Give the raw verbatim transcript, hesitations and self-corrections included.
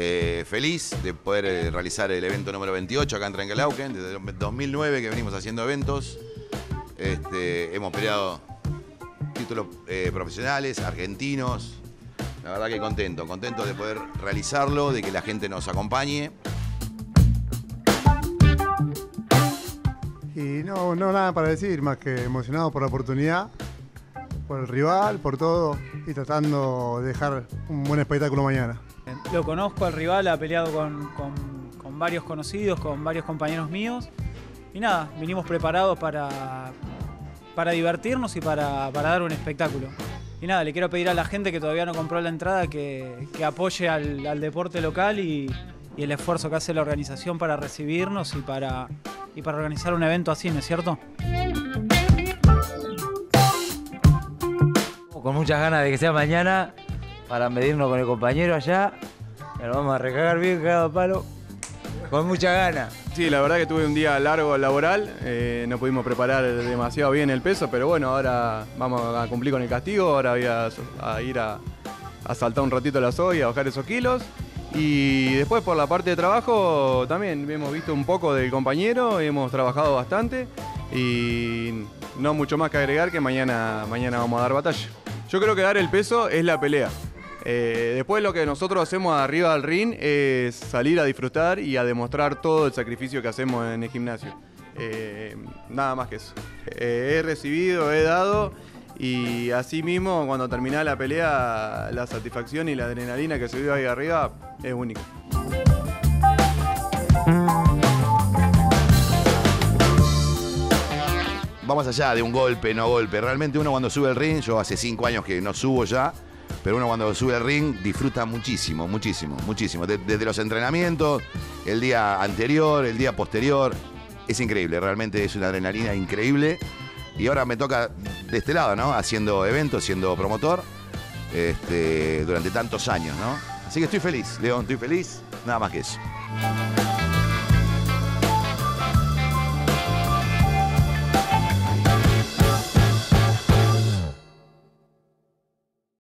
Eh, feliz de poder eh, realizar el evento número veintiocho acá en Trenquelauquen. Desde dos mil nueve que venimos haciendo eventos. Este, hemos peleado títulos eh, profesionales, argentinos. La verdad que contento, contento de poder realizarlo, de que la gente nos acompañe. Y no, no nada para decir, más que emocionado por la oportunidad, por el rival, por todo, y tratando de dejar un buen espectáculo mañana. Lo conozco al rival, ha peleado con, con, con varios conocidos, con varios compañeros míos. Y nada, vinimos preparados para, para divertirnos y para, para dar un espectáculo. Y nada, le quiero pedir a la gente que todavía no compró la entrada que, que apoye al, al deporte local y, y el esfuerzo que hace la organización para recibirnos y para, y para organizar un evento así, ¿no es cierto? Con muchas ganas de que sea mañana para medirnos con el compañero allá. Nos vamos a recagar bien, cagado a palo. Con muchas ganas. Sí, la verdad que tuve un día largo laboral, eh, no pudimos preparar demasiado bien el peso, pero bueno, ahora vamos a cumplir con el castigo, ahora voy a, a ir a, a saltar un ratito la soga y a bajar esos kilos. Y después por la parte de trabajo también hemos visto un poco del compañero, hemos trabajado bastante y no mucho más que agregar que mañana, mañana vamos a dar batalla. Yo creo que dar el peso es la pelea. Eh, después lo que nosotros hacemos arriba del ring es salir a disfrutar y a demostrar todo el sacrificio que hacemos en el gimnasio. Eh, nada más que eso. Eh, he recibido, he dado y así mismo cuando termina la pelea la satisfacción y la adrenalina que se vive ahí arriba es única. Vamos allá de un golpe, no golpe. Realmente uno cuando sube el ring, yo hace cinco años que no subo ya, pero uno cuando sube al ring disfruta muchísimo, muchísimo, muchísimo. Desde los entrenamientos, el día anterior, el día posterior. Es increíble, realmente es una adrenalina increíble. Y ahora me toca de este lado, ¿no? Haciendo eventos, siendo promotor, este, durante tantos años, ¿no? Así que estoy feliz, León, estoy feliz. Nada más que eso.